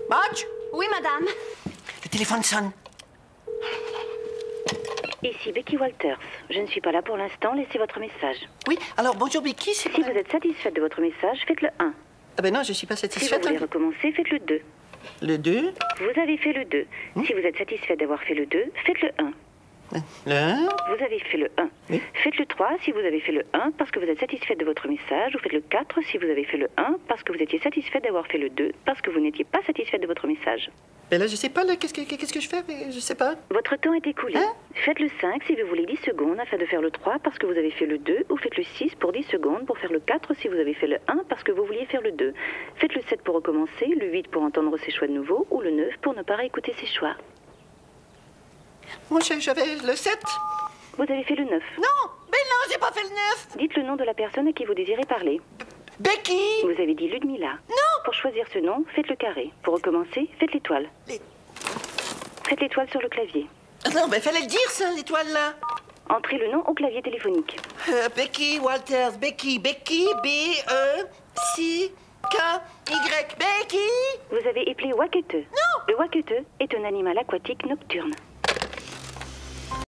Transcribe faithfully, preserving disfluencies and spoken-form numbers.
Marge? Oui, madame. Le téléphone sonne. Ici Becky Walters. Je ne suis pas là pour l'instant, laissez votre message. Oui, alors bonjour Becky, c'est Si vrai. vous êtes satisfaite de votre message, faites le un. Ah ben non, je suis pas Si vous satisfaite. voulez hein. recommencer, faites le deux. Le deux, Vous avez fait le deux. Si vous êtes satisfaite d'avoir fait le deux, faites le un. le un. Vous avez fait le un. Oui. Faites le trois si vous avez fait le un parce que vous êtes satisfaite de votre message. Ou faites le quatre si vous avez fait le un parce que vous étiez satisfaite d'avoir fait le deux parce que vous n'étiez pas satisfaite de votre message. Ben là, je sais pas, là, qu'est-ce que, qu'est-ce que je fais? Mais je sais pas. Votre temps est écoulé. Hein? Faites le cinq si vous voulez dix secondes afin de faire le trois parce que vous avez fait le deux. Ou faites le six pour dix secondes pour faire le quatre si vous avez fait le un parce que vous vouliez faire le deux. Faites le sept pour recommencer, le huit pour entendre ses choix de nouveau ou le neuf pour ne pas réécouter ses choix. Moi, je- j'avais le sept. Vous avez fait le neuf. Non, ben non, j'ai pas fait le neuf. Dites le nom de la personne à qui vous désirez parler. Becky. Vous avez dit Ludmilla. Non. Pour choisir ce nom, faites le carré. Pour recommencer, faites l'étoile. Les- Faites l'étoile sur le clavier. Non, ben fallait le dire, ça, l'étoile, là. Entrez le nom au clavier téléphonique. Euh, Becky Walters, Becky, Becky, B E C K Y, Becky. Vous avez éplé Wakete. Non. Le Wakete est un animal aquatique nocturne.